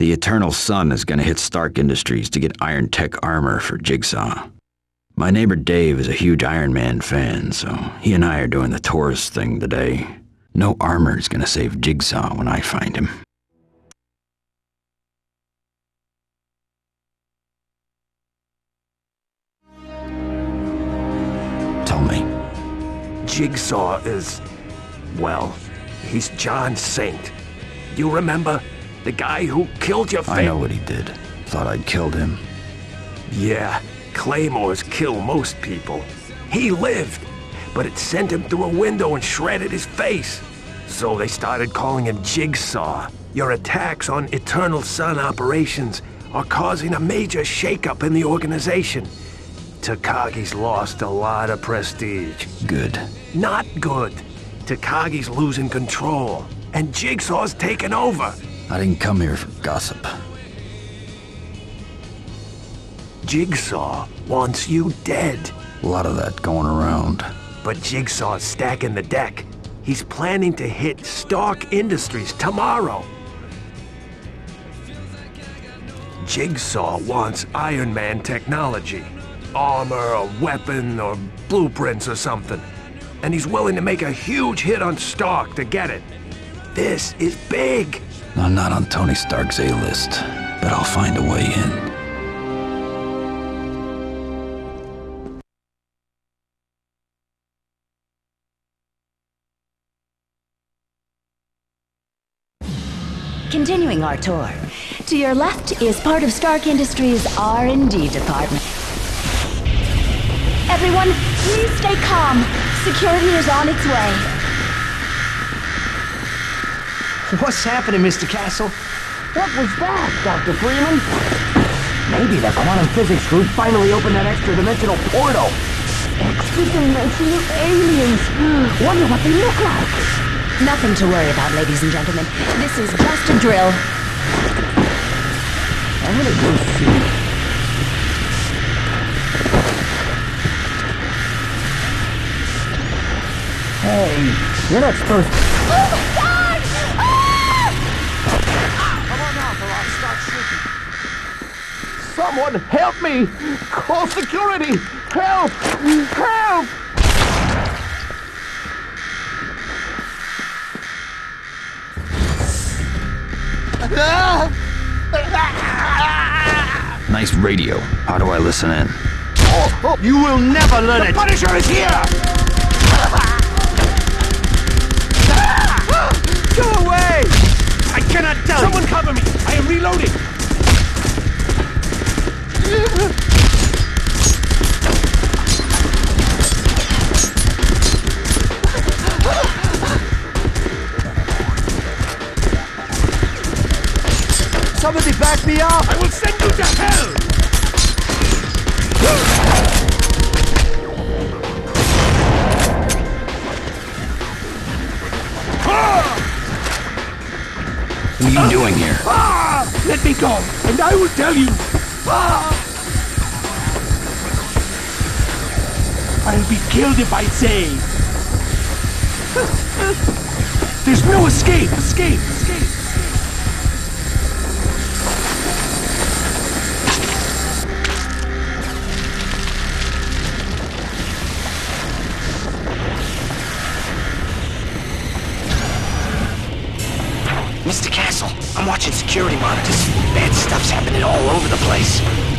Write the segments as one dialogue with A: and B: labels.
A: The Eternal Sun is gonna hit Stark Industries to get Iron Tech armor for Jigsaw. My neighbor Dave is a huge Iron Man fan, so he and I are doing the Taurus thing today. No armor is gonna save Jigsaw when I find him. Tell me.
B: Jigsaw is... well, he's John Saint. You remember? The guy who killed your
A: I know what he did. Thought I'd killed him.
B: Yeah, claymores kill most people. He lived, but it sent him through a window and shredded his face. So they started calling him Jigsaw. Your attacks on Eternal Sun operations are causing a major shakeup in the organization. Takagi's lost a lot of prestige.
A: Good.
B: Not good. Takagi's losing control, and Jigsaw's taken over.
A: I didn't come here for gossip.
B: Jigsaw wants you dead.
A: A lot of that going around.
B: But Jigsaw's stacking the deck. He's planning to hit Stark Industries tomorrow. Jigsaw wants Iron Man technology. Armor, or weapon, or blueprints or something. And he's willing to make a huge hit on Stark to get it. This is big.
A: I'm not on Tony Stark's A-list, but I'll find a way in.
C: Continuing our tour. To your left is part of Stark Industries' R&D department. Everyone, please stay calm. Security is on its way.
D: What's happening, Mr. Castle?
E: What was that, Dr. Freeman? Maybe the quantum physics group finally opened that extra-dimensional portal. Extra-dimensional aliens. Wonder what they look like.
C: Nothing to worry about, ladies and gentlemen. This is just a drill.
E: I'm gonna go see. Hey, you're not supposed to...
C: Oh my God! Ah!
D: Come on now, or I'll start shooting.
E: Someone help me! Call security! Help! Help!
A: Nice radio. How do I listen in?
D: You will never learn it!
B: The Punisher is here!
D: Go away! I cannot tell you!
B: Someone cover me! I am reloading!
D: Somebody back me up!
B: I will send you to hell!
A: What are you doing here?
B: Let me go, and I will tell you! I'll be killed if I say! There's no escape! Escape!
D: Mr. Castle, I'm watching security monitors. Bad stuff's happening all over the place.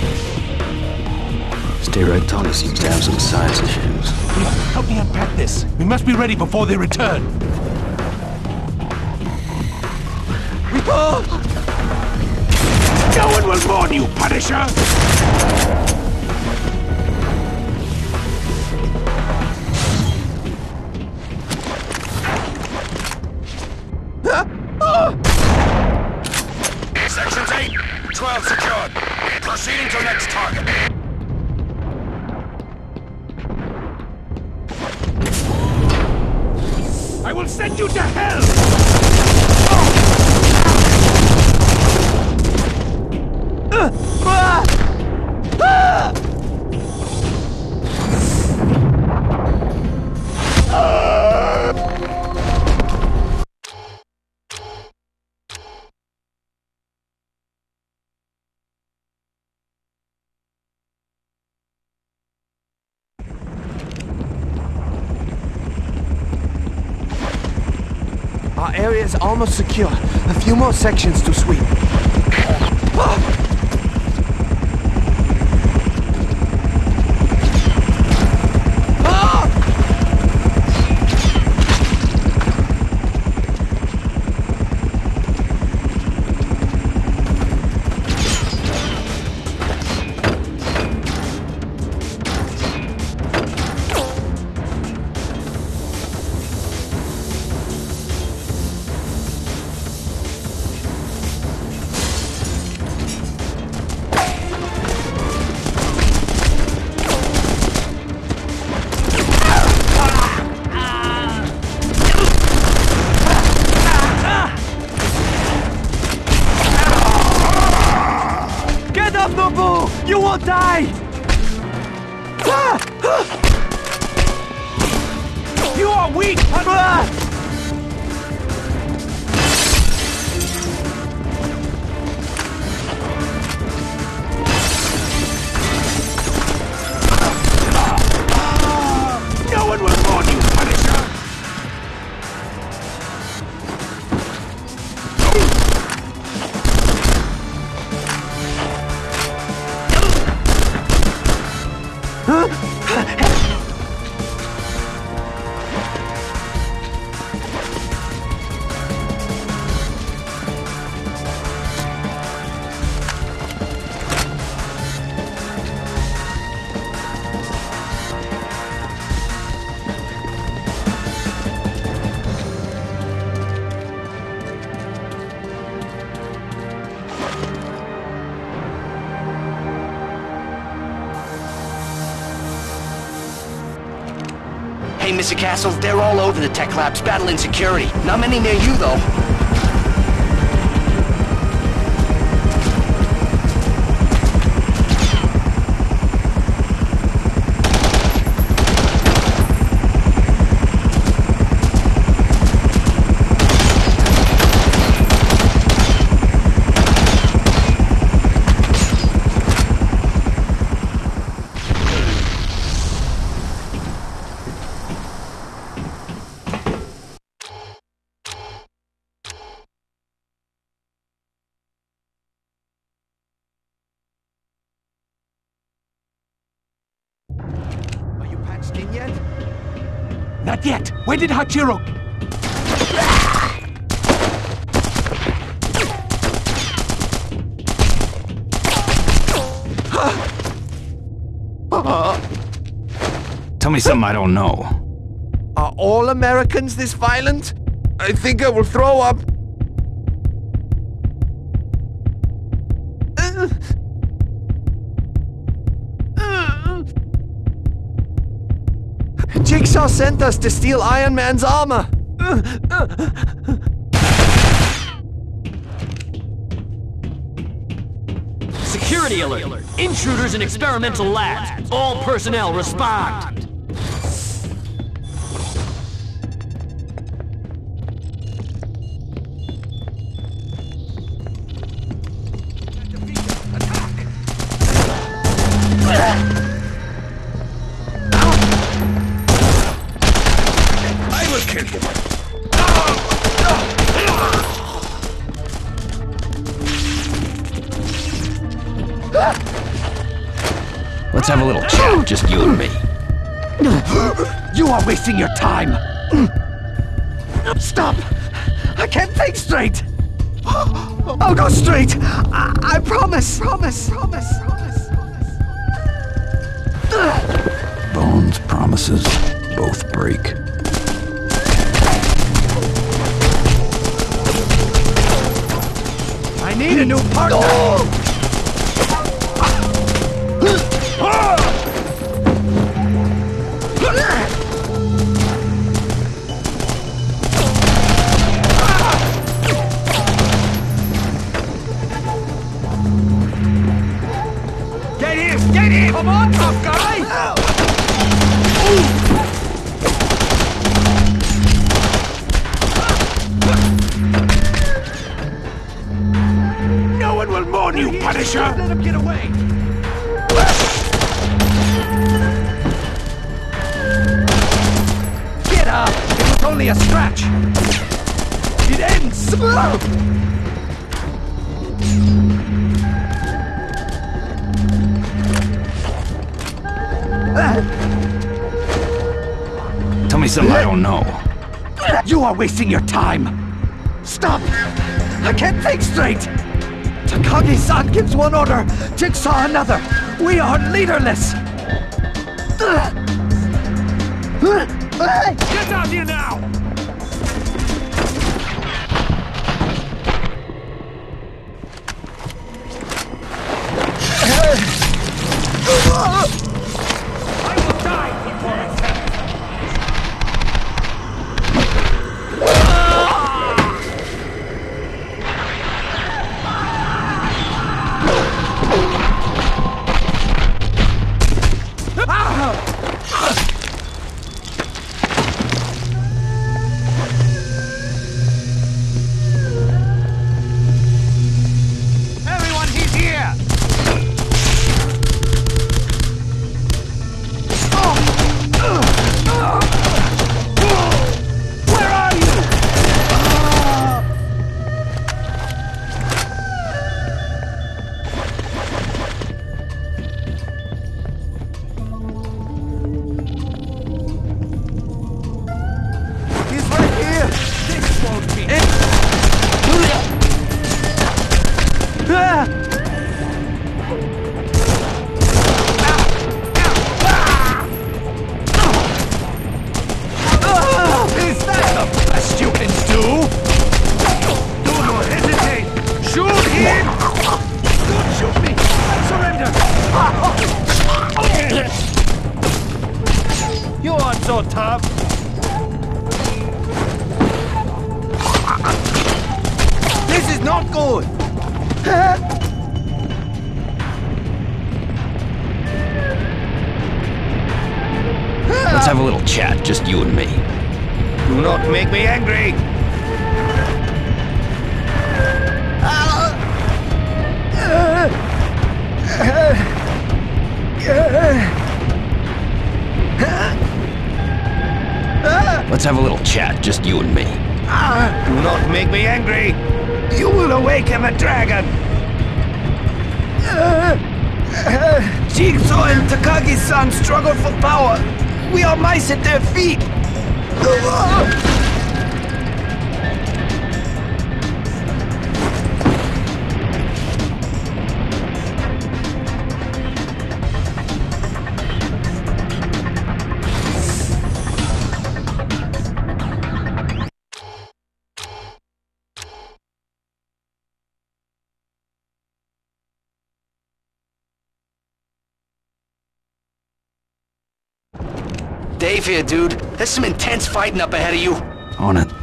A: Stay right, Tony seems to have some size issues.
B: Help me unpack this. We must be ready before they return. No one will warn you, Punisher!
F: Sections 8, 12 secured. Proceeding to next target.
B: I will send you to hell! Our area is almost secure. A few more sections to sweep. You will die! You are weak! No one will warn you, Punisher!
D: Hey, Mr. Castle, they're all over the tech labs battling security. Not many near you, though.
B: Skin yet? Not yet. Where did Hachiro?
A: Tell me something I don't know.
B: Are all Americans this violent? I think I will throw up. Jigsaw sent us to steal Iron Man's armor.
G: Security alert! Intruders in experimental labs. All personnel respond.
A: Let's have a little chat, just you and me.
B: You are wasting your time. Stop! I can't think straight. I'll go straight. I promise. Promise.
A: Bones, promises, both break.
B: I need a new partner. Get him! Come on, tough guy! No one will mourn you, Punisher! Let him get away! Get up! It was only a scratch!
E: It ends!
A: Tell me something I don't know.
E: You are wasting your time! Stop! I can't think straight! Takagi-san gives one order, Jigsaw another! We are leaderless!
B: Get out here now! I will die before I tell everyone, he's here! Where are you? He's right here! This won't be... Is that the best you can do? Do not hesitate! Shoot him! Don't shoot me! Surrender! You aren't so tough! This is not good!
A: Let's have a little chat, just you and me.
B: Do not make me angry!
A: Let's have a little chat, just you and me.
B: Do not make me angry! You will awaken the dragon! Jigsaw and Takagi-san struggle for power! We are mice at their feet!
D: Dave here, dude. There's some intense fighting up ahead of you.
A: On it.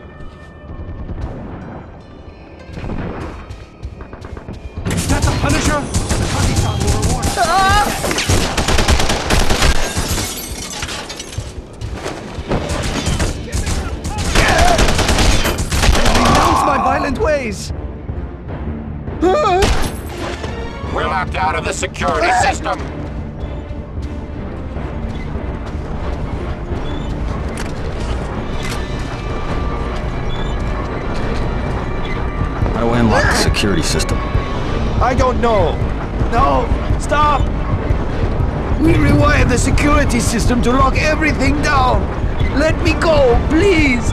B: Is that the Punisher? Takagi-san will reward us. Renounce my violent ways!
F: We're locked out of the security system.
A: How do I unlock the security system?
B: I don't know. No, stop! We rewired the security system to lock everything down. Let me go, please.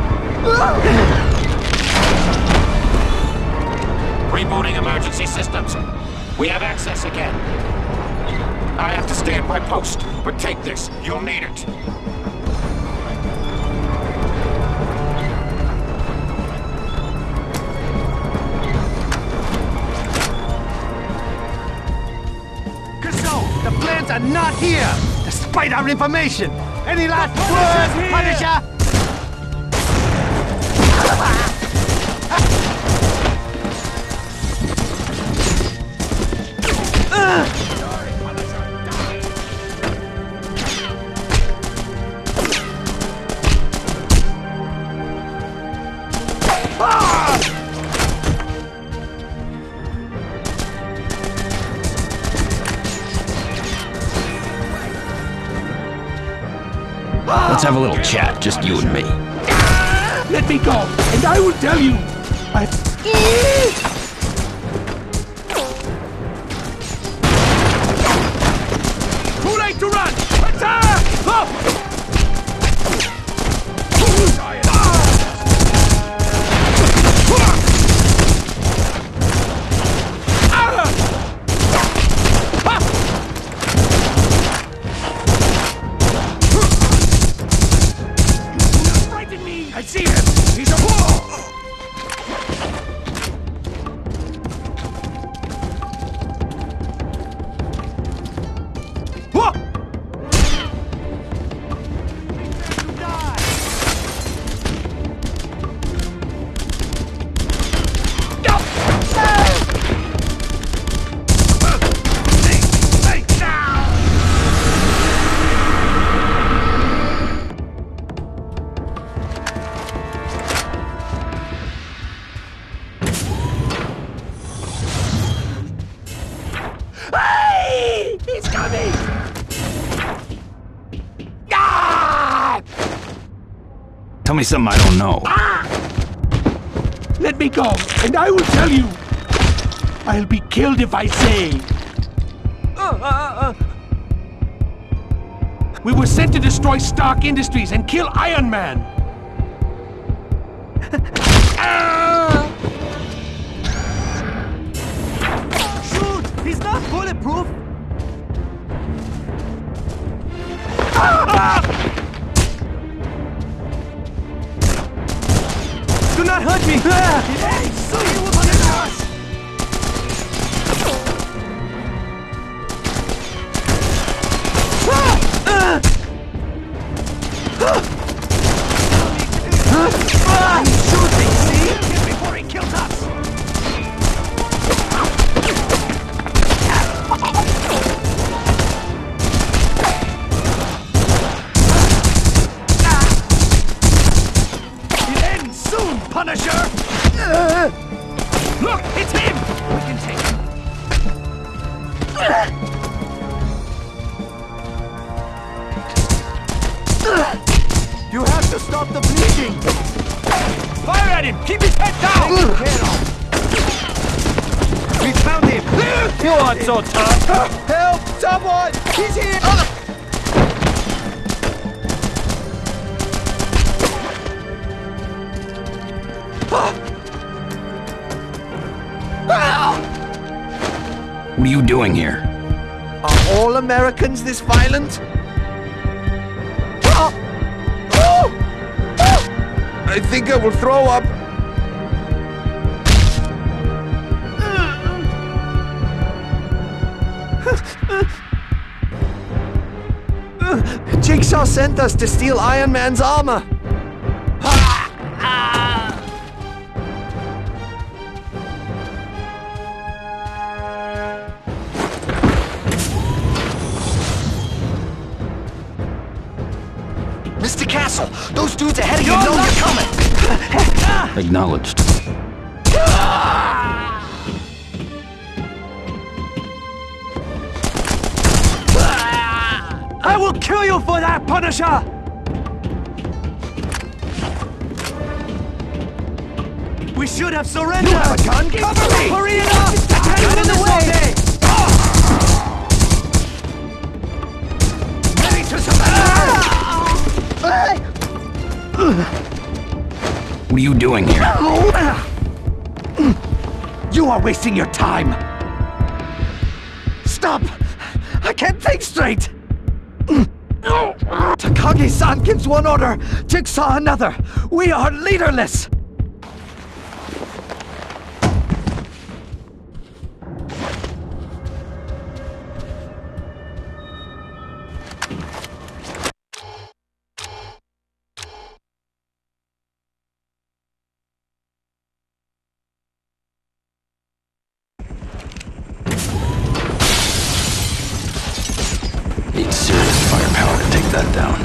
F: Rebooting emergency systems. We have access again. I have to stay at my post, but take this. You'll need it.
B: The plans are not here, despite our information. Any last words, Punisher?
A: Let's have a little chat, just you and me.
B: Let me go, and I will tell you. Too late to run! Attack! I see him! He's a wall! He's coming! Ah!
A: Tell me something I don't know.
B: Ah! Let me go, and I will tell you. I'll be killed if I say. We were sent to destroy Stark Industries and kill Iron Man.
E: Shoot! He's not bulletproof! Do not hurt me! Hey, so you will punish us! Shoot me, see? Hit before he kills us!
B: Punisher! Look, it's him! We can take him.
E: You have to stop the bleeding!
B: Fire at him! Keep his head down!
E: We found him!
B: You aren't so tough!
E: Help! Someone! He's here!
A: What are you doing here?
E: Are all Americans this violent? I think I will throw up. Jigsaw sent us to steal Iron Man's armor.
D: Mr. Castle, those dudes ahead of you know you're coming!
A: Acknowledged.
E: I will kill you for that, Punisher! We should have surrendered!
B: You have a gun? Cover me!
E: Hurry it up! Get in the way!
B: Ready to surrender!
A: What are you doing here?
B: You are wasting your time! Stop! I can't think straight!
E: Takagi-san gives one order, Jigsaw another. We are leaderless.
A: Need serious firepower to take that down.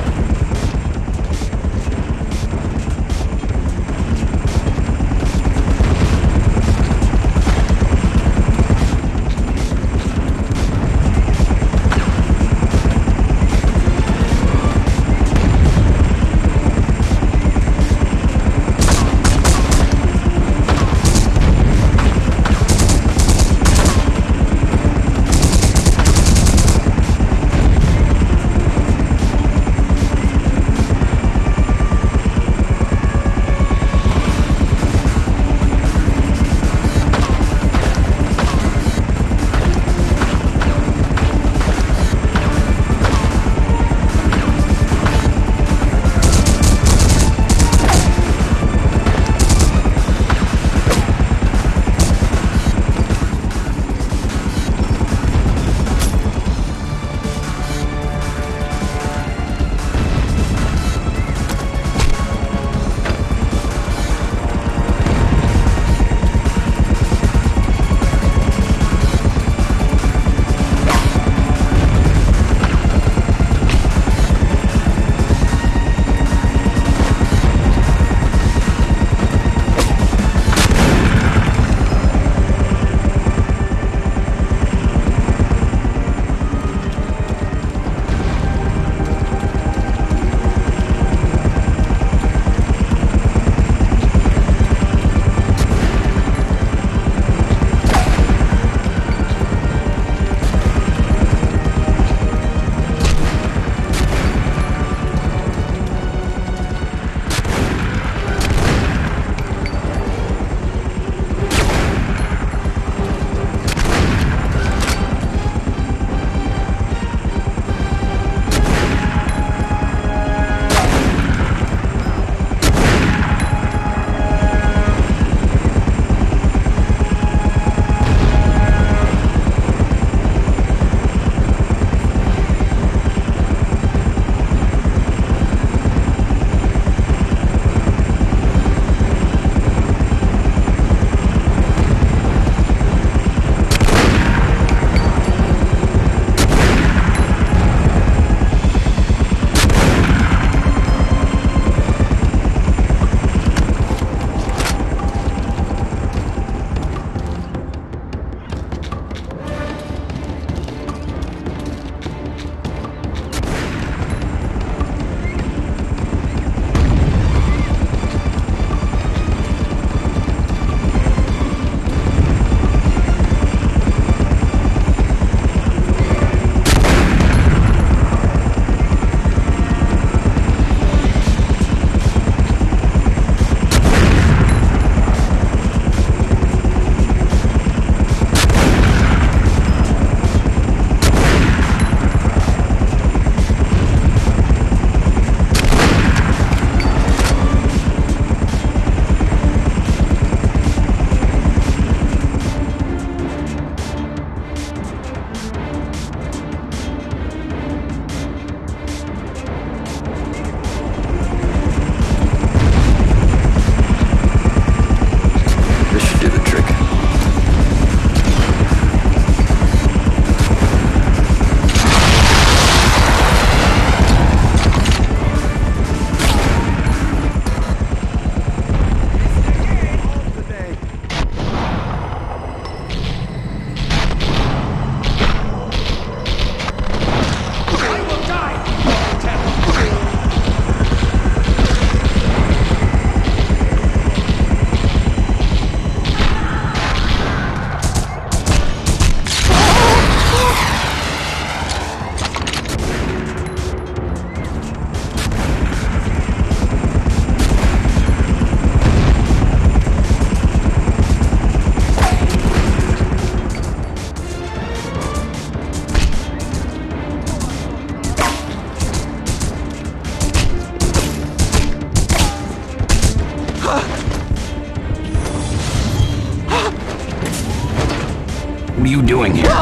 A: What are you doing here?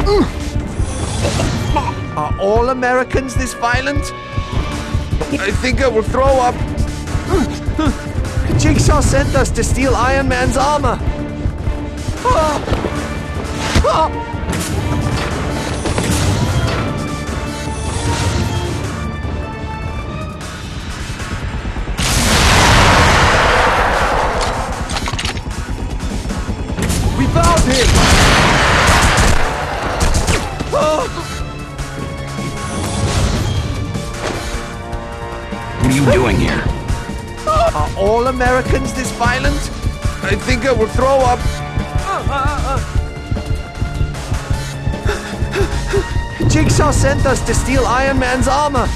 H: Are all Americans this violent? I think I will throw up. Jigsaw sent us to steal Iron Man's armor. We found him!
A: What are you doing here?
H: Are all Americans this violent? I think I will throw up. Jigsaw sent us to steal Iron Man's armor.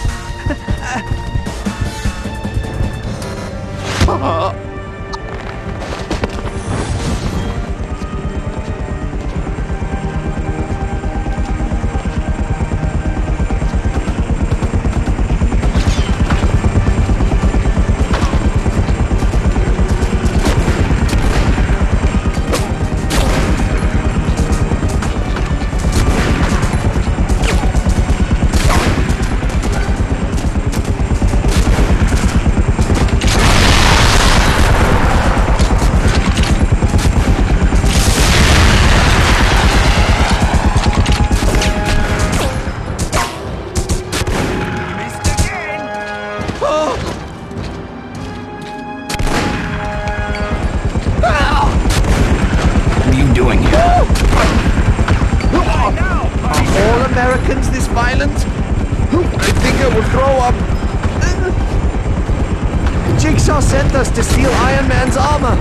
H: Americans this violent? I think I will throw up. Jigsaw sent us to steal Iron Man's armor.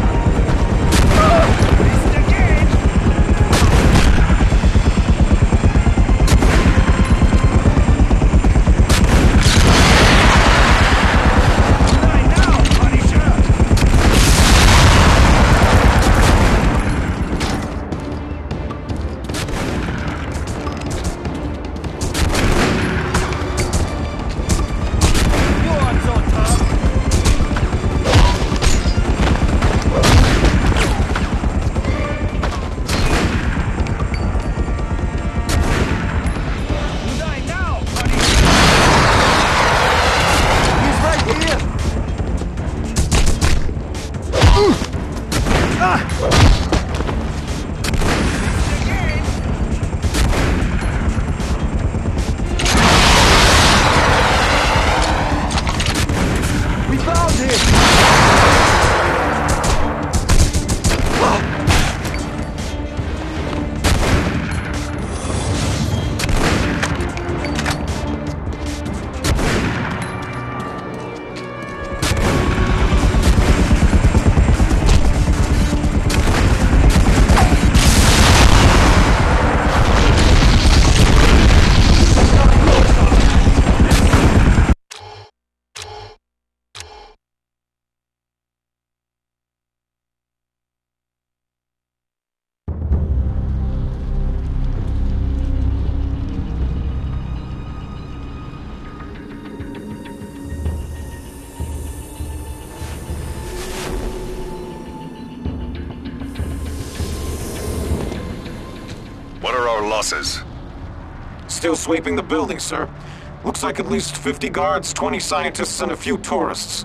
I: What are our losses?
F: Still sweeping the building, sir. Looks like at least 50 guards, 20 scientists, and a few tourists.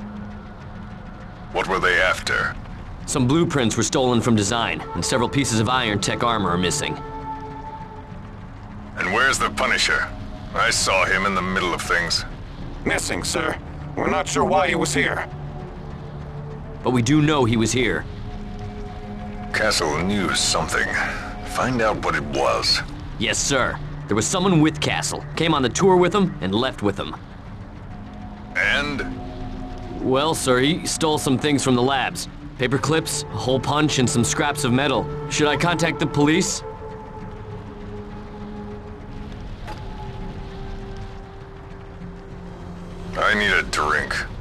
I: What were they after?
G: Some blueprints were stolen from design, and several pieces of iron tech armor are missing.
I: And where's the Punisher? I saw him in the middle of things.
F: Missing, sir. We're not sure why he was here.
G: But we do know he was here.
I: Castle knew something. Find out what it was.
G: Yes, sir. There was someone with Castle. Came on the tour with him and left with him.
I: And?
G: Well, sir, he stole some things from the labs. Paper clips, a hole punch, and some scraps of metal. Should I contact the police?
I: I need a drink.